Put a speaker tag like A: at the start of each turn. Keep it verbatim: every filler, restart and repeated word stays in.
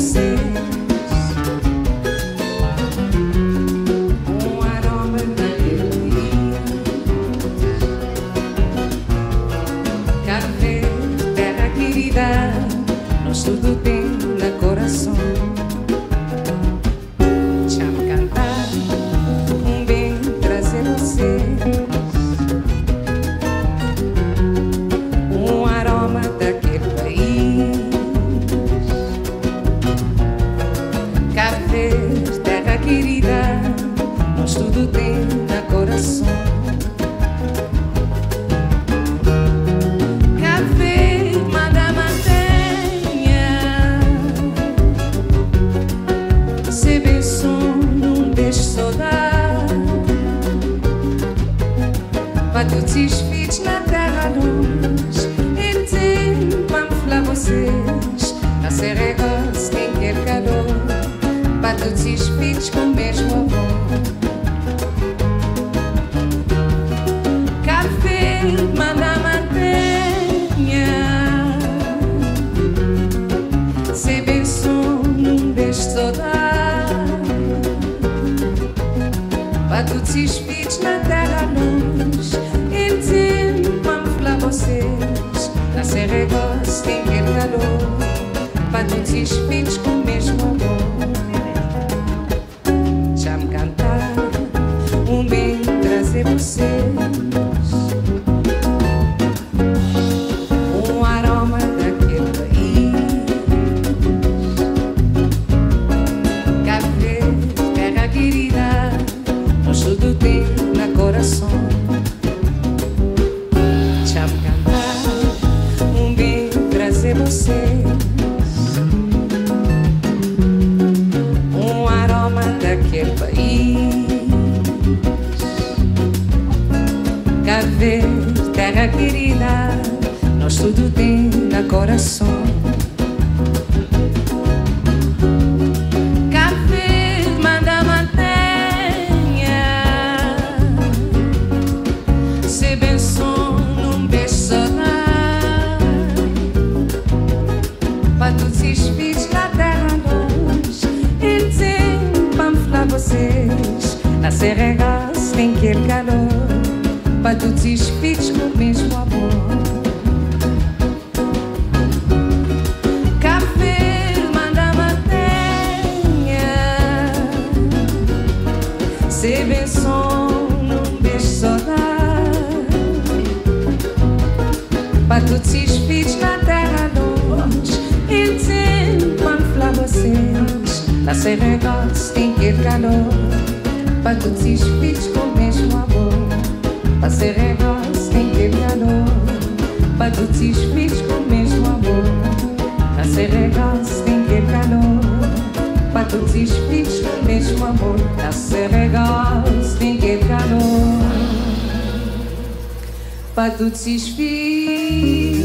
A: vocês um aroma daquele Cape Verde, terra querida, nós tudo tem no coração. Chame cantar, um bem trazer vocês um aroma daquele país. Cape Verde, terra querida, nós tudo tem no coração. Cape Verde, manda mantenha, se bem som, não deixe saudade. Para todos os filhos na terra longe, e tem vamos falar vocês, a serregos quem quer calor. Para todos os filhos com o mesmo amor. Cape Verde, manda mantenha, se bem som, não deixe saudade. Para todos os filhos na terra longe, e tem vamos falar vocês, a serregos quem quer calor. Para todos os filhos com o mesmo amor. Chame cantar, um bem trazer vocês um aroma daquele país. Cape Verde, terra querida, nós tudo tem no coração. Chame cantar, um bem trazer vocês um aroma daquele país. Cape Verde, terra querida, nós tudo tem no coração. Cape Verde, manda mantenha, se bem som, não deixe saudade. Para todos os filhos na terra longe, e tem vamos falar vocês, a serregos quem quer calor. Para todos os filhos com o mesmo amor. Cape Verde, manda mantenha, se bem som, não deixe saudade. Para todos os filhos na terra longe, e tem vamos falar vocês, a serregos quem quer calor. Para todos os filhos com o mesmo amor. Para serregos quem quer calor. Para todos os filhos com o mesmo amor. Para serregos quem quer calor. Para todos os filhos com o mesmo amor. Para serregos quem quer calor. Para todos os filhos